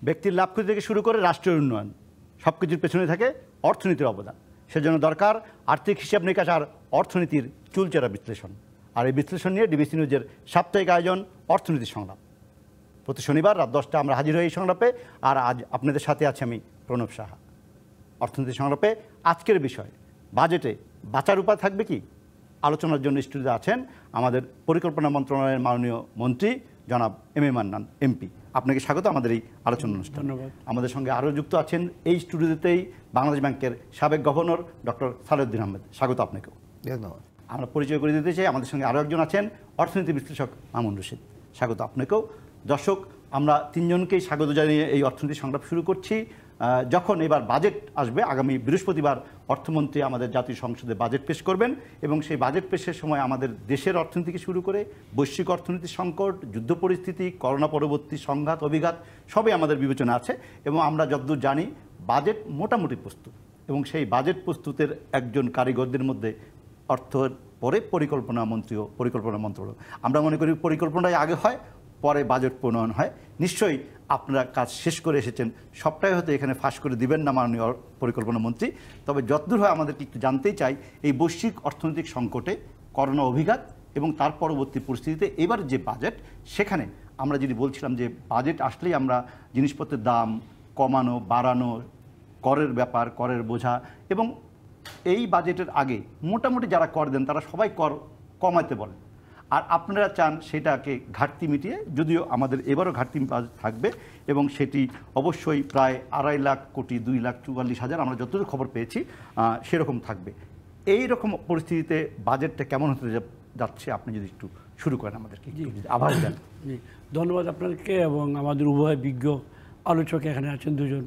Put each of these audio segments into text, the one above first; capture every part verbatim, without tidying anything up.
ব্যক্তির লাভ ক্ষতি থেকে শুরু করে রাষ্ট্রের উন্নয়ন সব কিছুর পেছনে থাকে অর্থনীতির অবদান। সেজন্য দরকার আর্থিক হিসাব নিকাশ আর অর্থনীতির চুলচেরা বিশ্লেষণ। আর এই বিশ্লেষণ নিয়ে ডিবিসি নিউজের সাপ্তাহিক আয়োজন অর্থনীতি সংলাপ। প্রতি শনিবার রাত দশটা আমরা হাজির হই এই সংলাপে। আর আজ আপনাদের সাথে আছি আমি প্রণব সাহা। অর্থনীতি সংলাপে আজকের বিষয় বাজেটে বাঁচার উপায় থাকবে কি? আলোচনার জন্য স্টুডিওতে আছেন আমাদের পরিকল্পনা মন্ত্রণালয়ের মাননীয় মন্ত্রী জনাব এম এ মান্নান এমপি। আপনাকে স্বাগত আমাদের এই আলোচনা অনুষ্ঠান। ধন্যবাদ। আমাদের সঙ্গে আরও যুক্ত আছেন এই স্টুডিওতেই বাংলাদেশ ব্যাংকের সাবেক গভর্নর ডক্টর সালেউদ্দিন আহমেদ। স্বাগত আপনাকেও। ধন্যবাদ। আমরা পরিচয় করে দিতে চাই, আমাদের সঙ্গে আরও একজন আছেন অর্থনীতি বিশ্লেষক মামুন রশিদ। স্বাগত আপনাকেও। দর্শক, আমরা তিনজনকেই স্বাগত জানিয়ে এই অর্থনীতি সংলাপ শুরু করছি। যখন এবার বাজেট আসবে, আগামী বৃহস্পতিবার অর্থমন্ত্রী আমাদের জাতীয় সংসদে বাজেট পেশ করবেন এবং সেই বাজেট পেশের সময় আমাদের দেশের অর্থনীতিকে শুরু করে বৈশ্বিক অর্থনীতির সংকট, যুদ্ধ পরিস্থিতি, করোনা পরবর্তী সংঘাত অভিঘাত সবই আমাদের বিবেচনা আছে। এবং আমরা যতদূর জানি বাজেট মোটামুটি প্রস্তুত, এবং সেই বাজেট প্রস্তুতের একজন কারিগরদের মধ্যে অর্থের পরে পরিকল্পনা মন্ত্রী ও পরিকল্পনা মন্ত্রণালয়। আমরা মনে করি পরিকল্পনাই আগে হয়, পরে বাজেট প্রণয়ন হয়। নিশ্চয়ই আপনারা কাজ শেষ করে এসেছেন, সবটাই হয়তো এখানে ফাঁস করে দিবেন না মাননীয় পরিকল্পনা মন্ত্রী। তবে যতদূর হয় আমাদেরকে একটু জানতেই চাই এই বৈশ্বিক অর্থনৈতিক সংকটে, করোনা অভিঘাত এবং তার পরবর্তী পরিস্থিতিতে এবার যে বাজেট, সেখানে আমরা যদি বলছিলাম যে বাজেট আসলেই আমরা জিনিসপত্রের দাম কমানো বাড়ানো, করের ব্যাপার, করের বোঝা, এবং এই বাজেটের আগে মোটামুটি যারা কর দেন তারা সবাই কর কমাতে বলেন। আর আপনারা চান সেটাকে ঘাটতি মিটিয়ে, যদিও আমাদের এবারও ঘাটতি থাকবে এবং সেটি অবশ্যই প্রায় আড়াই লাখ কোটি দুই লাখ চুয়াল্লিশ হাজার আমরা যতটুকু খবর পেয়েছি সেরকম থাকবে। এই রকম পরিস্থিতিতে বাজেটটা কেমন হতে যাচ্ছে আপনি যদি একটু শুরু করেন আমাদেরকে আভাস দেন। জি, ধন্যবাদ আপনাকে এবং আমাদের উভয় বিজ্ঞ আলোচক এখানে আছেন দুজন,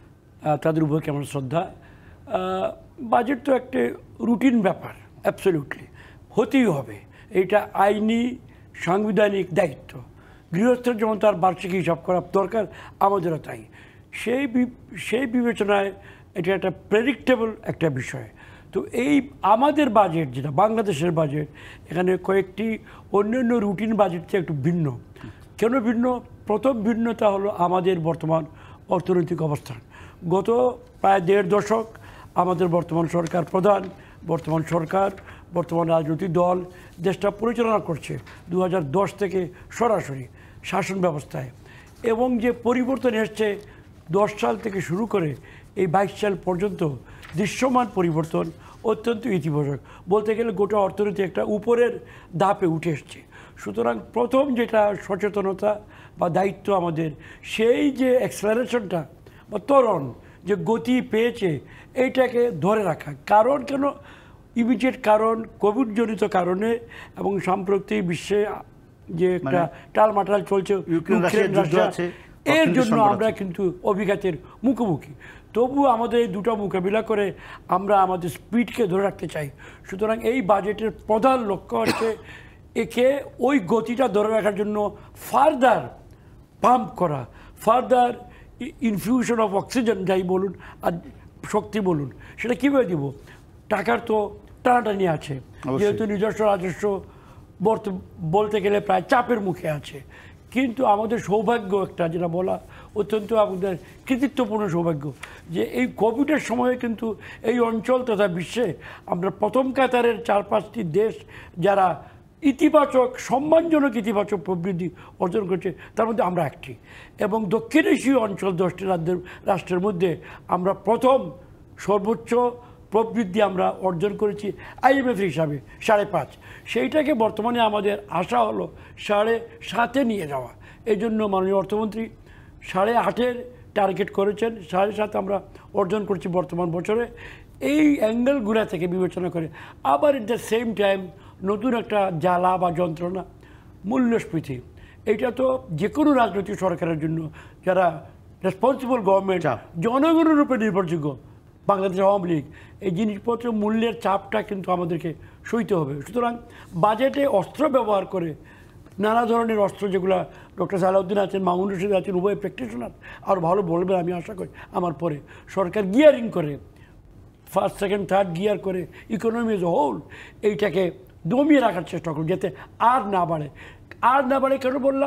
তাদের উভয়কে আমার শ্রদ্ধা। বাজেট তো একটা রুটিন ব্যাপার, অ্যাবসলিউটলি হতেই হবে। এইটা আইনি সাংবিধানিক দায়িত্ব। গৃহস্থের যেমন তার বার্ষিক হিসাব করা দরকার, আমাদেরও তাই। সেই সেই বিবেচনায় এটা একটা প্রেডিক্টেবল একটা বিষয়। তো এই আমাদের বাজেট যেটা বাংলাদেশের বাজেট, এখানে কয়েকটি অন্যান্য রুটিন বাজেট থেকে একটু ভিন্ন। কেন ভিন্ন? প্রথম ভিন্নতা হলো আমাদের বর্তমান অর্থনৈতিক অবস্থান। গত প্রায় দেড় দশক আমাদের বর্তমান সরকার প্রধান, বর্তমান সরকার, বর্তমান রাজনৈতিক দল দেশটা পরিচালনা করছে দু হাজার দশ থেকে সরাসরি শাসন ব্যবস্থায়। এবং যে পরিবর্তন এসছে দশ সাল থেকে শুরু করে এই বাইশ সাল পর্যন্ত, দৃশ্যমান পরিবর্তন অত্যন্ত ইতিবাচক। বলতে গেলে গোটা অর্থনীতি একটা উপরের ধাপে উঠে এসছে। সুতরাং প্রথম যেটা সচেতনতা বা দায়িত্ব আমাদের, সেই যে অ্যাক্সেলারেশনটা বা ত্বরণ যে গতি পেয়েছে এইটাকে ধরে রাখা। কারণ কেন? ইমিডিয়েট কারণ কোভিডজনিত কারণে এবং সাম্প্রতিক বিশ্বে যে একটা টালমাটাল চলছে, এর জন্য আমরা কিন্তু অভিঘাতের মুখোমুখি। তবু আমাদের এই দুটো মোকাবিলা করে আমরা আমাদের স্পিডকে ধরে রাখতে চাই। সুতরাং এই বাজেটের প্রধান লক্ষ্য হচ্ছে একে ওই গতিটা ধরে রাখার জন্য ফার্দার পাম্প করা, ফার্দার ইনফিউশন অফ অক্সিজেন যাই বলুন আর শক্তি বলুন, সেটা কীভাবে দিব? টাকার তো টানাটানি আছে, যেহেতু নিজস্ব রাজস্ব বলতে গেলে প্রায় চাপের মুখে আছে। কিন্তু আমাদের সৌভাগ্য একটা, যেটা বলা অত্যন্ত আমাদের কৃতিত্বপূর্ণ সৌভাগ্য, যে এই কোভিডের সময়ে কিন্তু এই অঞ্চল তথা বিশ্বে আমরা প্রথম কাতারের চার পাঁচটি দেশ যারা ইতিবাচক, সম্মানজনক ইতিবাচক প্রবৃদ্ধি অর্জন করছে, তার মধ্যে আমরা একটি। এবং দক্ষিণ এশীয় অঞ্চল দশটি রাজ্যের রাষ্ট্রের মধ্যে আমরা প্রথম সর্বোচ্চ প্রবৃদ্ধি আমরা অর্জন করেছি আইএমএফ হিসাবে সাড়ে পাঁচ। সেইটাকে বর্তমানে আমাদের আশা হলো সাড়ে সাতে নিয়ে যাওয়া। এই জন্য মাননীয় অর্থমন্ত্রী সাড়ে আটের টার্গেট করেছেন, সাড়ে সাত আমরা অর্জন করছি বর্তমান বছরে। এই অ্যাঙ্গেলগুলো থেকে বিবেচনা করে আবার এট দ্য সেম টাইম নতুন একটা জ্বালা বা যন্ত্রণা মূল্যস্ফীতি। এইটা তো যে কোনো রাজনৈতিক সরকারের জন্য, যারা রেসপন্সিবল গভর্নমেন্ট, জনগণের উপরে নির্ভরযোগ্য, বাংলাদেশ আওয়ামী লীগ, এই জিনিসপত্রের মূল্যের চাপটা কিন্তু আমাদেরকে সইতে হবে। সুতরাং বাজেটে অস্ত্র ব্যবহার করে, নানা ধরনের অস্ত্র যেগুলো ডক্টর সালাউদ্দিন আছেন, মামুন রশিদ আছেন, উভয় প্র্যাকটিশনার আর ভালো বলবেন আমি আশা করি আমার পরে, সরকার গিয়ারিং করে ফার্স্ট সেকেন্ড থার্ড গিয়ার করে ইকোনমি এজ এ হোল এইটাকে দমিয়ে রাখার চেষ্টা করুন, যাতে আর না বাড়ে। আর না বাড়ে কেন বললাম?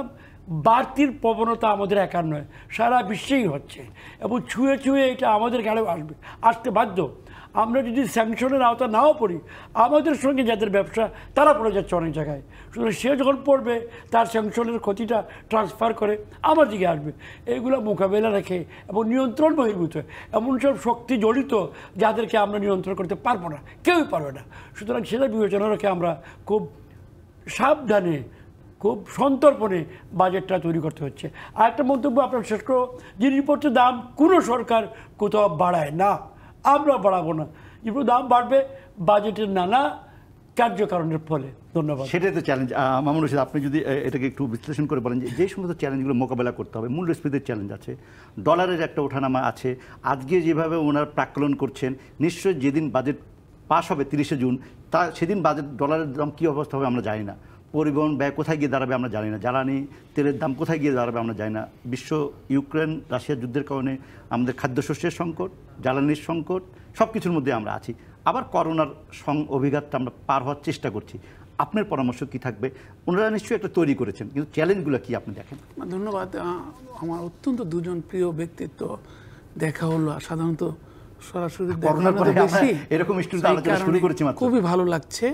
বাড়তির প্রবণতা আমাদের একার নয়, সারা বিশ্বেই হচ্ছে এবং ছুঁয়ে ছুঁয়ে এটা আমাদের গাড়েও আসবে, আসতে বাধ্য। আমরা যদি স্যাংশনের আওতা নাও পড়ি, আমাদের সঙ্গে যাদের ব্যবসা তারা পড়ে যাচ্ছে অনেক জায়গায়। সুতরাং সে যখন পড়বে তার স্যাংশনের ক্ষতিটা ট্রান্সফার করে আমার দিকে আসবে। এইগুলো মোকাবেলা রেখে এবং নিয়ন্ত্রণ বহির্ভূত এমন সব শক্তি জড়িত যাদেরকে আমরা নিয়ন্ত্রণ করতে পারবো না, কেউই পারবে না। সুতরাং সেটা বিবেচনা রেখে আমরা খুব সাবধানে, খুব সন্তর্পণে বাজেটটা তৈরি করতে হচ্ছে। আর একটা মন্তব্য আপনার শেষ করো, জিনিসপত্রের দাম কোনো সরকার কোথাও বাড়ায় না, আমরা বাড়াবো না। জিনিসপত্রের দাম বাড়বে বাজেটের নানা কার্যকারণের ফলে। ধন্যবাদ। সেটাই তো চ্যালেঞ্জ। মামুন রশিদ, আপনি যদি এটাকে একটু বিশ্লেষণ করে বলেন যে যে সমস্ত চ্যালেঞ্জগুলো মোকাবেলা করতে হবে, মূল্যস্ফীতির চ্যালেঞ্জ আছে, ডলারের একটা ওঠানামা আছে, আজকে যেভাবে ওনারা প্রাক্কলন করছেন, নিশ্চয়ই যেদিন বাজেট পাস হবে তিরিশে জুন, তা সেদিন বাজেট ডলারের দাম কী অবস্থা হবে আমরা জানি না, পরিবহন ব্যয় কোথায় গিয়ে দাঁড়াবে আমরা জানি না, জ্বালানি তেলের দাম কোথায় গিয়ে দাঁড়াবে আমরা জানি না। বিশ্ব ইউক্রেন রাশিয়ার যুদ্ধের কারণে আমাদের খাদ্যশস্যের সংকট, জ্বালানির সংকট, সব কিছুর মধ্যে আমরা আছি। আবার করোনার সং অভিঘাতটা আমরা পার হওয়ার চেষ্টা করছি। আপনার পরামর্শ কি থাকবে? ওনারা নিশ্চয়ই একটা তৈরি করেছেন, কিন্তু চ্যালেঞ্জগুলো কি আপনি দেখেন? ধন্যবাদ। আমার অত্যন্ত দুজন প্রিয় ব্যক্তিত্ব দেখা হলো, সাধারণত সরাসরি এরকম আলোচনা শুরু করেছি, খুবই ভালো লাগছে,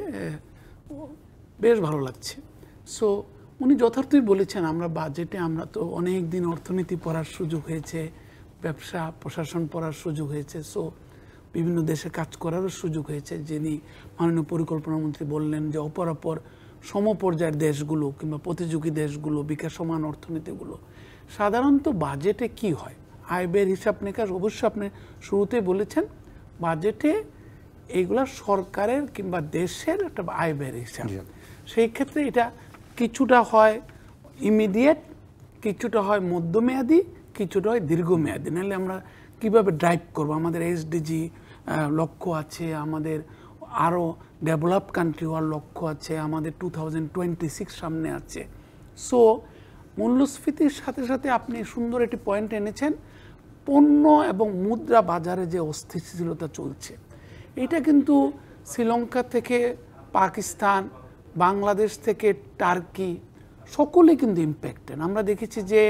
বেশ ভালো লাগছে। সো উনি যথার্থই বলেছেন, আমরা বাজেটে আমরা তো অনেক দিন অর্থনীতি পড়ার সুযোগ হয়েছে, ব্যবসা প্রশাসন পড়ার সুযোগ হয়েছে, সো বিভিন্ন দেশে কাজ করারও সুযোগ হয়েছে। যিনি মাননীয় পরিকল্পনা মন্ত্রী বললেন যে অপরাপর সমপর্যায়ের দেশগুলো কিংবা প্রতিযোগী দেশগুলো, বিকাশমান অর্থনীতিগুলো, সাধারণত বাজেটে কি হয়, আয় ব্যয়ের হিসাব নিকাশ। অবশ্যই আপনি শুরুতেই বলেছেন বাজেটে এইগুলা সরকারের কিংবা দেশের একটা আয় ব্যয়ের হিসাব। সেই ক্ষেত্রে এটা কিছুটা হয় ইমিডিয়েট, কিছুটা হয় মধ্যমেয়াদী, কিছুটা হয় দীর্ঘমেয়াদী। নাহলে আমরা কিভাবে ড্রাইভ করবো? আমাদের এসডিজি লক্ষ্য আছে, আমাদের আরও ডেভেলপ কান্ট্রি হওয়ার লক্ষ্য আছে, আমাদের টু থাউজেন্ড টোয়েন্টি সিক্স সামনে আছে। সো মূল্যস্ফীতির সাথে সাথে আপনি সুন্দর একটি পয়েন্ট এনেছেন, পণ্য এবং মুদ্রা বাজারে যে অস্থিতিশীলতা চলছে, এটা কিন্তু শ্রীলঙ্কা থেকে পাকিস্তান, বাংলাদেশ থেকে টার্কি, সকলে কিন্তু ইম্প্যাক্টেড। আমরা দেখেছি যে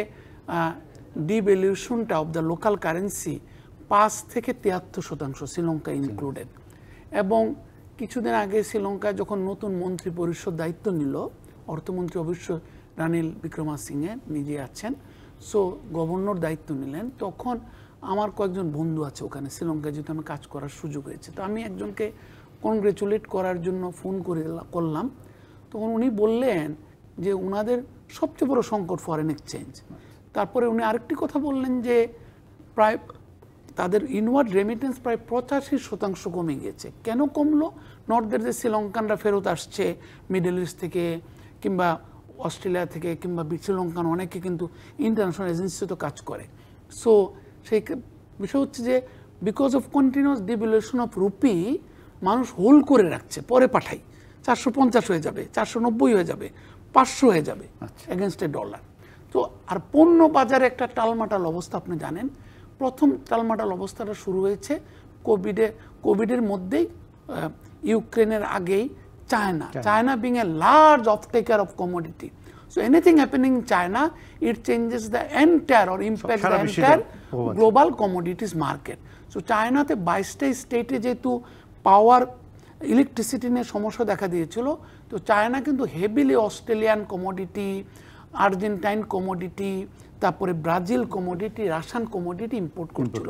ডিভ্যালুয়েশনটা অফ দ্য লোকাল কারেন্সি পাঁচ থেকে তিয়াত্তর শতাংশ, শ্রীলঙ্কা ইনক্লুডেড। এবং কিছুদিন আগে শ্রীলঙ্কায় যখন নতুন মন্ত্রী পরিষদ দায়িত্ব নিল, অর্থমন্ত্রী অবশ্য রানিল বিক্রমাসিংহে নিজে আছেন, সো গভর্নর দায়িত্ব নিলেন, তখন আমার কয়েকজন বন্ধু আছে ওখানে শ্রীলঙ্কায়, যেহেতু আমি কাজ করার সুযোগ হয়েছে, তো আমি একজনকে কনগ্রেচুলেট করার জন্য ফোন করে করলাম। তখন উনি বললেন যে ওনাদের সবচেয়ে বড় সংকট ফরেন এক্সচেঞ্জ। তারপরে উনি আরেকটি কথা বললেন যে প্রায় তাদের ইনওয়ার্ড রেমিটেন্স প্রায় পঁচাশি শতাংশ কমে গিয়েছে। কেন কমলো? নর্থের যে শ্রীলঙ্কানরা ফেরত আসছে মিডল ইস্ট থেকে কিংবা অস্ট্রেলিয়া থেকে কিংবা শ্রীলঙ্কান অনেকে কিন্তু ইন্টারন্যাশনাল এজেন্সিতে কাজ করে। সো সেই বিষয় হচ্ছে যে because of continuous devaluation of rupee, মানুষ হোল্ড করে রাখছে, পরে পাঠাই, চারশো পঞ্চাশ হয়ে যাবে, চারশো নব্বই হয়ে যাবে, পাঁচশো হয়ে যাবে এগেনস্ট এ ডলার। তো আর পণ্য বাজারে একটা টালমাটাল অবস্থা আপনি জানেন। প্রথম টালমাটাল অবস্থাটা শুরু হয়েছে কোভিডে কোভিডের মধ্যেই, ইউক্রেনের আগেই China China being a large offtaker of commodity. So anything happening in China, it changes the entire or impacts the entire global commodities market. So China তে বাইশটা স্টেটে যেহেতু পাওয়ার ইলেকট্রিসিটি নিয়ে সমস্যা দেখা দিয়েছিল, তো চায়না কিন্তু heavily Australian commodity, Argentine commodity, তারপরে Brazil commodity, Russian commodity import করছিল,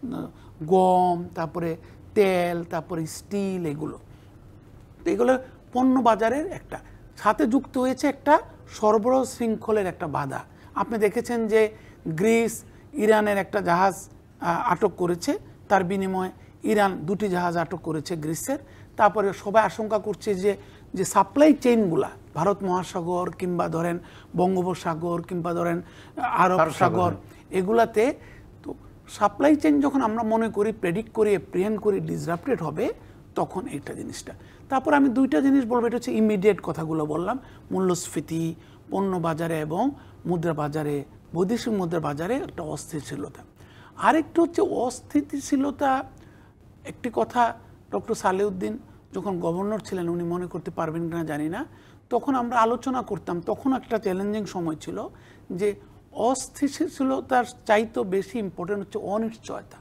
গম, তারপরে তেল, তারপরে স্টিল, এগুলো। তো এগুলো পণ্য বাজারের একটা সাথে যুক্ত হয়েছে একটা সরবরাহ শৃঙ্খলের একটা বাধা। আপনি দেখেছেন যে গ্রিস ইরানের একটা জাহাজ আটক করেছে, তার বিনিময়ে ইরান দুটি জাহাজ আটক করেছে গ্রিসের। তারপরে সবাই আশঙ্কা করছে যে যে সাপ্লাই চেইনগুলা ভারত মহাসাগর কিংবা ধরেন বঙ্গোপসাগর কিংবা ধরেন আরব সাগর, এগুলাতে তো সাপ্লাই চেইন যখন আমরা মনে করি, প্রেডিক্ট করি, এপ্রিহেন্ড করি ডিসরাপ্টেড হবে, তখন এইটা জিনিসটা। তারপর আমি দুইটা জিনিস বলবো, এটা হচ্ছে ইমিডিয়েট কথাগুলো বললাম, মূল্যস্ফীতি, পণ্য বাজারে এবং মুদ্রা বাজারে, বৈদেশিক মুদ্রা বাজারে একটা অস্থিতিশীলতা। আরেকটা হচ্ছে অস্থিতিশীলতা, একটি কথা ডক্টর সালেউদ্দিন যখন গভর্নর ছিলেন, উনি মনে করতে পারবেন কিনা জানি না, তখন আমরা আলোচনা করতাম, তখন একটা চ্যালেঞ্জিং সময় ছিল যে অস্থিতিশীলতার চাইতে বেশি ইম্পর্টেন্ট হচ্ছে অনিশ্চয়তা,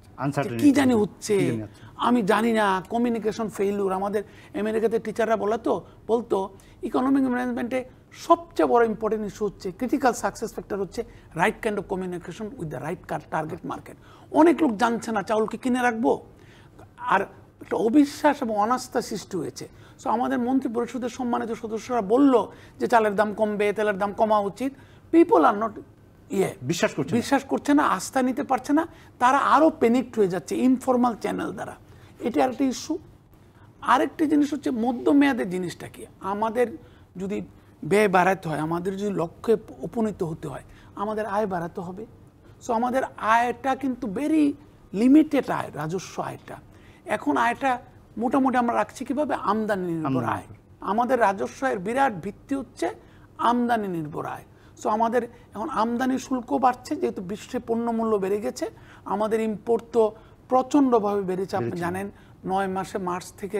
কি জানি হচ্ছে আমি জানি না, কমিউনিকেশন ফেইলিউর। আমাদের আমেরিকাতে টিচাররা বলে তো বলতো ইকোনমিক ম্যানেজমেন্টে সবচেয়ে বড় ইম্পর্টেন্ট ইস্যু হচ্ছে, ক্রিটিক্যাল সাকসেস ফ্যাক্টর হচ্ছে right kind of communication with the right target market. অনেক লোক জানছে না চাউলকে কিনে রাখবো, আর একটা অবিশ্বাস এবং অনাস্থা সৃষ্টি হয়েছে। সো আমাদের মন্ত্রী পরিষদের সম্মানিত সদস্যরা বলল যে চালের দাম কমবে, তেলের দাম কমা উচিত। পিপল আর নট ইয়ে বিশ্বাস করছে বিশ্বাস করছে না, আস্থা নিতে পারছে না, তারা আরও প্যানিকড হয়ে যাচ্ছে ইনফরমাল চ্যানেল দ্বারা। এটা একটা ইস্যু। আরেকটি জিনিস হচ্ছে মধ্যমেয়াদের জিনিসটা কি, আমাদের যদি ব্যয় বাড়াতে হয়, আমাদের যদি লক্ষ্যে উপনীত হতে হয়, আমাদের আয় বাড়াতে হবে। সো আমাদের আয়টা কিন্তু ভেরি লিমিটেড আয়, রাজস্ব আয়টা। এখন আয়টা মোটামুটি আমরা রাখছি কিভাবে, আমদানি নির্ভর আয়। আমাদের রাজস্ব আয়ের বিরাট ভিত্তি হচ্ছে আমদানি নির্ভর আয়। সো আমাদের এখন আমদানি শুল্ক বাড়ছে, যেহেতু বিশ্বে পণ্যমূল্য বেড়ে গেছে, আমাদের ইম্পোর্ট তো প্রচণ্ডভাবে বেড়েছে। আপনি জানেন নয় মাসে মার্চ থেকে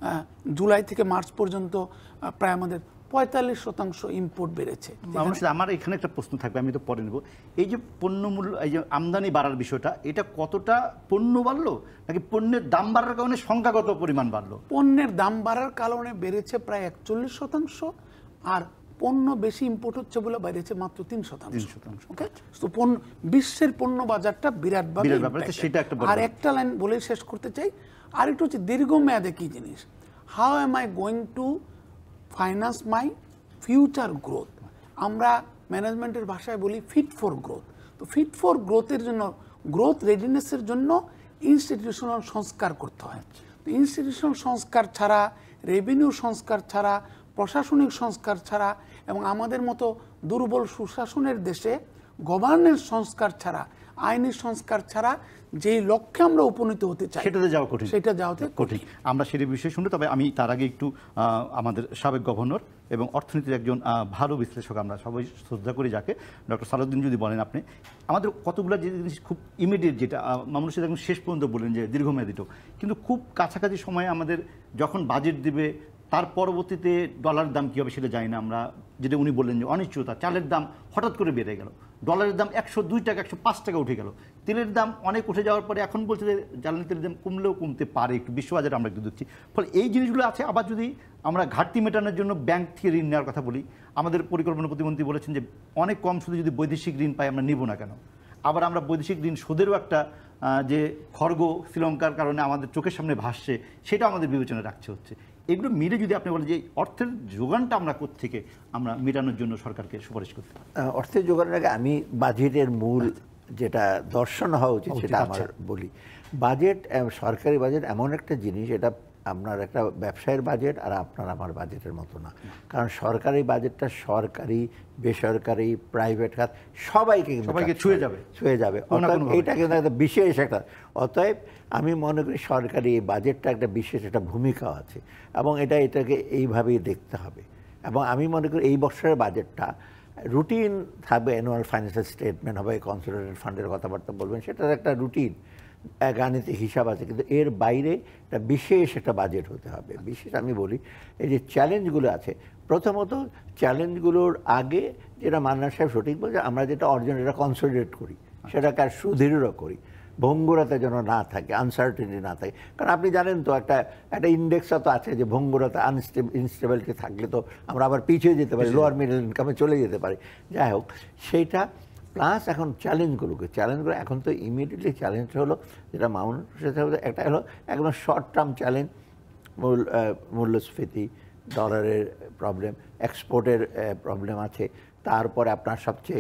জুলাই থেকে মার্চ পর্যন্ত প্রায় আমাদের পঁয়তাল্লিশ শতাংশ ইম্পোর্ট বেড়েছে। আমার এখানে একটা প্রশ্ন থাকবে, আমি তো পরে নেব। এই যে পণ্যমূল্য, এই যে আমদানি বাড়ার বিষয়টা, এটা কতটা পণ্য বাড়লো নাকি পণ্যের দাম বাড়ার কারণে সংখ্যাগত পরিমাণ বাড়লো? পণ্যের দাম বাড়ার কারণে বেড়েছে প্রায় একচল্লিশ শতাংশ, আর পণ্য বেশি ইম্পোর্ট হচ্ছে বলে বেড়েছে মাত্র তিন শতাংশ। ওকে, তো পণ্য বিশ্বের পণ্য বাজারটা বিরাটভাবে, সেটা একটা। আর একটা লাইন বলে শেষ করতে চাই, আর একটু হচ্ছে দীর্ঘমেয়াদে কি জিনিস, how am I going to finance my future growth. আমরা ম্যানেজমেন্টের ভাষায় বলি ফিট ফর গ্রোথ। তো ফিট ফর গ্রোথের জন্য, গ্রোথ রেডিনেসের জন্য ইনস্টিটিউশনাল সংস্কার করতে হয়। তো ইনস্টিটিউশনাল সংস্কার ছাড়া, রেভিনিউ সংস্কার ছাড়া, প্রশাসনিক সংস্কার ছাড়া, এবং আমাদের মতো দুর্বল সুশাসনের দেশে গভর্নেন্স সংস্কার ছাড়া, আইনি সংস্কার ছাড়া যেই লক্ষ্যে আমরা উপনীত হতে চাই সেটাতে যাওয়া কঠিন, সেটা যাওয়াতে কঠিন। আমরা সেই বিষয়ে শুনবো, তবে আমি তার আগে একটু আমাদের সাবেক গভর্নর এবং অর্থনীতির একজন ভালো বিশ্লেষক, আমরা সবাই শ্রদ্ধা করি যাকে, ডক্টর সালাউদ্দিন, যদি বলেন আপনি আমাদের কতগুলো যে জিনিস খুব ইমিডিয়েট, যেটা মানুষের একদম শেষ পর্যন্ত বলেন যে দীর্ঘমেয়াদীটাও, কিন্তু খুব কাছাকাছি সময়ে আমাদের যখন বাজেট দিবে তার পরবর্তীতে ডলারের দাম কী হবে সেটা জানি না আমরা। যেটা উনি বললেন যে অনিশ্চয়তা, চালের দাম হঠাৎ করে বেড়ে গেল, ডলারের দাম একশো দুই টাকা একশো পাঁচ টাকা উঠে গেল, তেলের দাম অনেক উঠে যাওয়ার পরে এখন বলছে যে জ্বালানি তেলের দাম কমলেও কমতে পারে, একটু বিশ্ববাজারে আমরা একটু দেখছি। ফলে এই জিনিসগুলো আছে। আবার যদি আমরা ঘাটতি মেটানোর জন্য ব্যাংক থেকে ঋণ নেওয়ার কথা বলি, আমাদের পরিকল্পনা প্রতিমন্ত্রী বলেছেন যে অনেক কম সুদে যদি বৈদেশিক ঋণ পাই আমরা নিব না কেন। আবার আমরা বৈদেশিক ঋণ সুদেরও একটা যে খড়গ শ্রীলঙ্কার কারণে আমাদের চোখের সামনে ভাসছে, সেটা আমাদের বিবেচনায় রাখতে হচ্ছে। এগুলো মিলে যদি আপনি বলেন যে অর্থের যোগানটা আমরা কোত্থেকে আমরা মেটানোর জন্য সরকারকে সুপারিশ করতে পারি। অর্থের যোগানের আগে আমি বাজেটের মূল যেটা দর্শন হওয়া উচিত সেটা আমার বলি। বাজেট, সরকারি বাজেট এমন একটা জিনিস, এটা আপনার একটা ব্যবসায়ের বাজেট আর আপনার আমার বাজেটের মতো না। কারণ সরকারি বাজেটটা সরকারি, বেসরকারি, প্রাইভেট খাত সবাইকে সবাইকে ছুঁয়ে যাবে ছুঁয়ে যাবে এইটা কিন্তু একটা বিশেষ একটা। অতএব আমি মনে করি সরকারি এই বাজেটটা একটা বিশেষ একটা ভূমিকা আছে, এবং এটা এটাকে এইভাবেই দেখতে হবে। এবং আমি মনে করি এই বছরের বাজেটটা রুটিন থাকবে, অ্যানুয়াল ফাইন্যান্সিয়াল স্টেটমেন্ট হবে, কনসোলিডেটেড ফান্ডের কথাবার্তা বলবেন, সেটার একটা রুটিন গাণিতিক হিসাব আছে, কিন্তু এর বাইরে একটা বিশেষ একটা বাজেট হতে হবে। বিশেষ আমি বলি এই যে চ্যালেঞ্জগুলো আছে, প্রথমত চ্যালেঞ্জগুলোর আগে যেটা মান্নান সাহেব সঠিক বলছে, আমরা যেটা অর্জন এটা কনসোলিডেট করি, সেটাকে আর সুদৃঢ় করি, ভঙ্গুরতা যেন না থাকে, আনসার্টেনিটি না থাকে। কারণ আপনি জানেন তো একটা একটা ইন্ডেক্সও তো আছে যে ভঙ্গুরতা, আনস্টেবল ইনস্টেবিলিটি থাকলে তো আমরা আবার পিছিয়ে যেতে পারি, লোয়ার মিডল ইনকামে চলে যেতে পারি। যাই হোক, সেইটা প্লাস এখন চ্যালেঞ্জগুলোকে চ্যালেঞ্জগুলো এখন তো ইমিডিয়েটলি চ্যালেঞ্জ হলো যেটা মাউন্ট, সেটা হলো একটা হলো একদম শর্ট টার্ম চ্যালেঞ্জ, মূল মূল্যস্ফীতি, ডলারের প্রবলেম, এক্সপোর্টের প্রবলেম আছে। তারপরে আপনার সবচেয়ে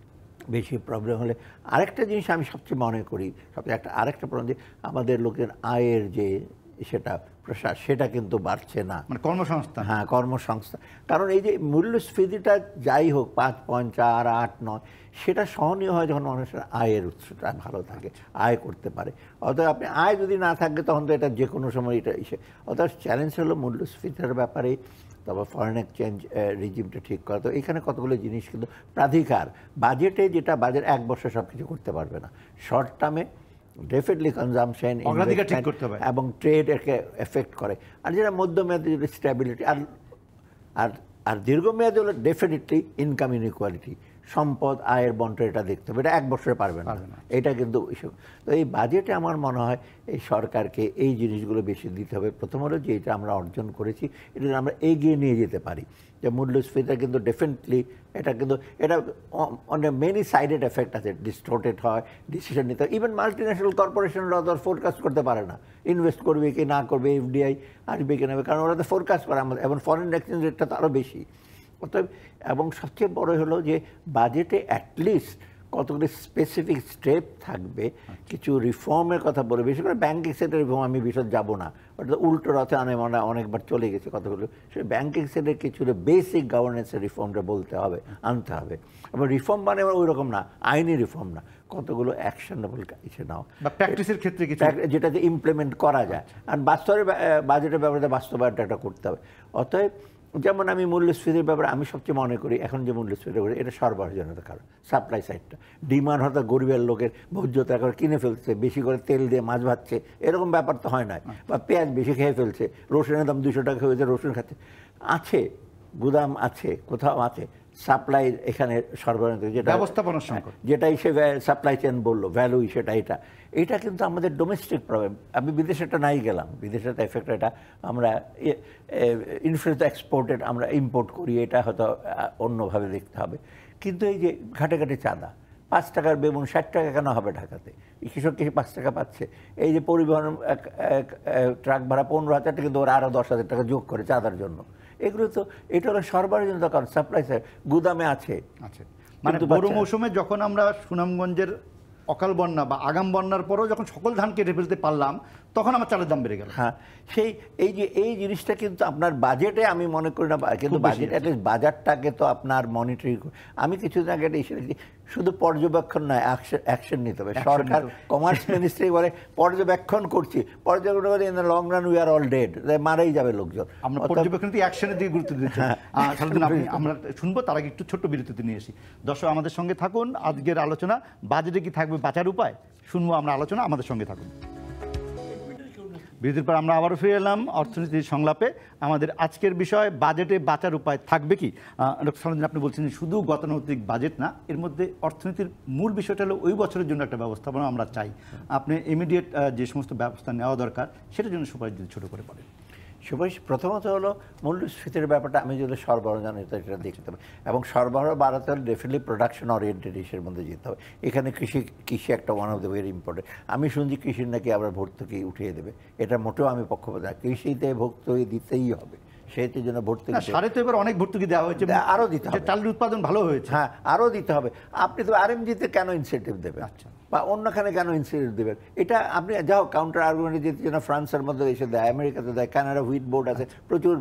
বেশি প্রবলেম হলে আরেকটা জিনিস আমি সবচেয়ে মনে করি, সবচেয়ে একটা আরেকটা প্রবলেম যে আমাদের লোকের আয়ের যে সেটা প্রসার, সেটা কিন্তু বাড়ছে না, মানে কর্মসংস্থান। হ্যাঁ, কর্মসংস্থান। কারণ এই যে মূল্যস্ফীতিটা যাই হোক পাঁচ পয়েন্ট চার আট নয়, সেটা সহনীয় হয় যখন মানুষের আয়ের উৎসটা ভালো থাকে, আয় করতে পারে। অতএব আপনি আয় যদি না থাকে তখন তো এটা যে কোনো সময় এটা এসে, অতএব চ্যালেঞ্জ হলো মূল্যস্ফীতির ব্যাপারে, তারপর ফরেন এক্সচেঞ্জ রিজিমটা ঠিক করা। তো এখানে কতগুলো জিনিস কিন্তু প্রাধিকার, বাজেটে যেটা বাজেট এক বছর সব কিছু করতে পারবে না, শর্ট টার্মে ডেফিনেটলি কনজামশন এবং ট্রেড একে এফেক্ট করে। আর যেটা মধ্যমেয়াদে স্টেবিলিটি, আর আর আর দীর্ঘমেয়াদে হলো ডেফিনেটলি ইনকাম ইনইকুয়ালিটি, সম্পদ আয়ের বন্টন এটা দেখতে হবে, এটা এক বছরে পারবেন না, এটা কিন্তু তো এই বাজেটে আমার মনে হয় এই সরকারকে এই জিনিসগুলো বেশি দিতে হবে। প্রথম হলো যে এটা আমরা অর্জন করেছি এটা আমরা এগিয়ে নিয়ে যেতে পারি, যে মূল্যস্ফীতি কিন্তু ডেফিনেটলি এটা কিন্তু এটা অনেক মেনি সাইডেড এফেক্ট আছে, ডিস্টোর্টেড হয়, ডিসিশন নিতে হয়। ইভেন মাল্টি ন্যাশনাল কর্পোরেশনরা তো ফোরকাস্ট করতে পারে না ইনভেস্ট করবে কি না করবে, এফডিআই আসবে কি নেবে, কারণ ওরা তো ফোরকাস্ট করে আমাদের, এবং ফরেন এক্সচেঞ্জ রেটটা তো আরও বেশি। অতএব এবং সবচেয়ে বড় হলো যে বাজেটে অ্যাটলিস্ট কতগুলি স্পেসিফিক স্টেপ থাকবে, কিছু রিফর্মের কথা বলে, বিশেষ করে ব্যাংকিং সেক্টর রিফর্ম আমি বিশদ যাব না, ওটা উল্টো রথে আনে মনে অনেকবার চলে গেছে কতগুলো, সেই ব্যাংকিং সেক্টরের কিছু বেসিক গভর্নেন্সের রিফর্মটা বলতে হবে, আনতে হবে। এবং রিফর্ম মানে ওই রকম না, আইনি রিফর্ম না, কতগুলো অ্যাকশনেবল কিছু নাও বা প্র্যাকটিসের ক্ষেত্রে কিছু যেটাতে ইমপ্লিমেন্ট করা যায়, আর বাস্তবের বাজেটের ব্যাপারে বাস্তবায়নটা একটা করতে হবে। অতএব যেমন আমি মূল্যস্ফীতির ব্যাপারে আমি সবচেয়ে মনে করি এখন যে মূল্যস্ফীতি করে এটা সরবরাহজনিত কারণ, সাপ্লাই সাইডটা, ডিমান্ড হয়তো গরিবের লোকের ভোজ্যতা করে কিনে ফেলছে, বেশি করে তেল দিয়ে মাছ ভাজছে, এরকম ব্যাপার তো হয় না, বা পেঁয়াজ বেশি খেয়ে ফেলছে, রসুনের দাম দুশো টাকা হয়েছে রসুন খাচ্ছে, আছে গুদাম আছে কোথাও আছে, সাপ্লাই এখানে সরবরাহ যেটা ব্যবস্থাপনার সংকট, যেটাই সে সাপ্লাই চেন বললো ভ্যালুই সেটা, এটা এটা কিন্তু আমাদের ডোমেস্টিক প্রবলেম। আমি বিদেশেটা নাই গেলাম, বিদেশের এফেক্ট এটা আমরা ইনফ্লুয়েন্স এক্সপোর্টেড আমরা ইম্পোর্ট করি, এটা হয়তো অন্যভাবে দেখতে হবে। কিন্তু এই যে ঘাটে ঘাটে চাঁদা, পাঁচ টাকার বেগুন ষাট টাকা কেন হবে ঢাকাতে, কৃষক কৃষি পাঁচ টাকা পাচ্ছে, এই যে পরিবহন ট্রাক ভাড়া পনেরো হাজার টাকা, কিন্তু ওরা আরও দশ হাজার টাকা যোগ করে চাঁদার জন্য, এগুলো তো এটা হলো সরবরাহজনিত কারণ, সাপ্লাই সাইড গুদামে আছে আছে। মানে বড় মৌসুমে যখন আমরা সুনামগঞ্জের অকাল বন্যা বা আগাম বন্যার পরেও যখন সকল ধান কেটে ফেলতে পারলাম তখন আমার চালের দাম বেড়ে গেল। হ্যাঁ, সেই এই যে এই জিনিসটা কিন্তু আপনার বাজেটে আমি মনে করি না, কিন্তু বাজেট অ্যাটলিস্ট বাজারটাকে তো আপনার মনিটরিং, আমি কিছুদিন আগে শুধু পর্যবেক্ষণ নয় অ্যাকশন নিতে হবে। সরকার কমার্স মিনিস্ট্রি বলে পর্যবেক্ষণ করছি, পর্যবেক্ষণ করে in the long run we are all dead, মারাই যাবে লোকজন। আমরা পর্যবেক্ষণ অ্যাকশনের দিকে গুরুত্ব দিচ্ছি। আমরা শুনবো, তার আগে একটু ছোট্ট বিরতিতে নিয়ে এসি। দর্শক আমাদের সঙ্গে থাকুন, আজকের আলোচনা বাজেটে কি থাকবে বাঁচার উপায়, শুনবো আমরা আলোচনা, আমাদের সঙ্গে থাকুন। বিরতির পর আমরা আবারও ফিরে এলাম অর্থনীতির সংলাপে। আমাদের আজকের বিষয় বাজেটে বাঁচার উপায় থাকবে কি। ডক্টর সালাউদ্দিন, আপনি বলছেন শুধু গতানুগতিক বাজেট না, এর মধ্যে অর্থনীতির মূল বিষয়টা হলো ওই বছরের জন্য একটা ব্যবস্থাপনা আমরা চাই। আপনি ইমিডিয়েট যে সমস্ত ব্যবস্থা নেওয়া দরকার সেটার জন্য সুপারিশ যদি ছোটো করে বলেন। সুপারিশ প্রথমত হলো মূল্যস্ফীতির ব্যাপারটা আমি যদি সরবরাহজনিত এটা দেখতে হবে, এবং সরবরাহ বাড়াতে হলে ডেফিনেটলি প্রোডাকশন ওরিয়েন্টেড ইসের মধ্যে যেতে হবে। এখানে কৃষি কৃষি একটা one of the very important. আমি শুনছি কৃষির নাকি আবার ভর্তুকি উঠিয়ে দেবে, এটা মোটেও আমি পক্ষপাত না, কৃষিতে ভর্তুকি দিতেই হবে, সেটার জন্য ভর্তুকি সারে তো এবার অনেক ভর্তুকি দেওয়া হয়েছে, আরও দিতে হবে, চালের উৎপাদন ভালো হয়েছে, হ্যাঁ আরও দিতে হবে। আপনি তো আরএমজিতে কেন ইনসেন্টিভ দেবেন, আচ্ছা, বা অন্যখানে কেন ইনসেন্টিভ দেবেন, এটা আপনি যাও কাউন্টার আর্গুমেন্টে যেতে যেন ফ্রান্সের মধ্যে এসে দেয়, আমেরিকাতে দেয়, কানাডা হুইট বোর্ড আছে, প্রচুর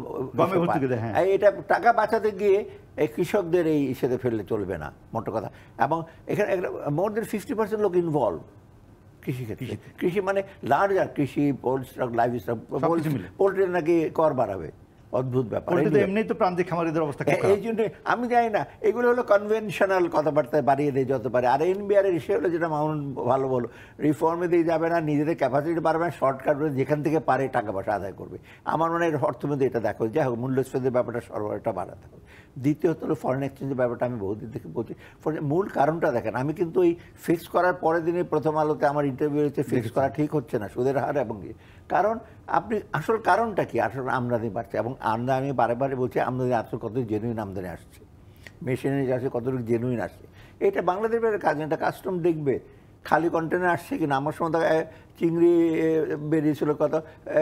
এটা টাকা বাঁচাতে গিয়ে এই কৃষকদের এই ইসেতে ফেললে চলবে না, মোটো কথা। এবং এখানে মোর দেন ফিফটি পার্সেন্ট লোক ইনভলভ কৃষিক্ষেত্রে। কৃষি মানে লার্জ, আর কৃষি, poultry stock, live stock, poultry নাকি কর বাড়াবে, অদ্ভুত ব্যাপার। এমনি তো প্রান্তিক খামারিদের অবস্থা, এই জন্য আমি জানি না, এগুলো হলো কনভেনশনাল কথাবার্তায় বাড়িয়ে দেয় যত পারে। আর এনবিআর এর বিষয় হলো যেটা মাউন ভালো বলো, রিফর্মে দিয়ে যাবে না, নিজেদের ক্যাপাসিটি পারবে না, শর্টকাট যেখান থেকে পারে টাকা পয়সা আদায় করবে। আমার মনে হয় অর্থনীতি এটা দেখো, যাই হোক মূল্যস্ফীতির ব্যাপারটা সরবরাহটা বাড়াতে হবে। দ্বিতীয়ত হলো ফরেন এক্সচেঞ্জের ব্যাপারটা আমি বহুদিন থেকে বলছি, মূল কারণটা দেখেন, আমি কিন্তু ওই ফিক্স করার পরের দিনই প্রথম আলোতে আমার ইন্টারভিউ হচ্ছে ফিক্স করা ঠিক হচ্ছে না, সুদের হার এবং কারণ আপনি আসল কারণটা কি, আসল আমদানি বাড়ছে, এবং আমদানি আমি বারে বারে বলছি আমদানি আসল কত জেনুইন আমদানি আসছে, মেশিনারি আসছে কতটুকু জেনুইন আসছে, এটা বাংলাদেশের কাজ, এটা কাস্টম দেখবে খালি কন্টেনার আসছে কিনা। আমার সময় চিংড়ি বেরিয়েছিল কত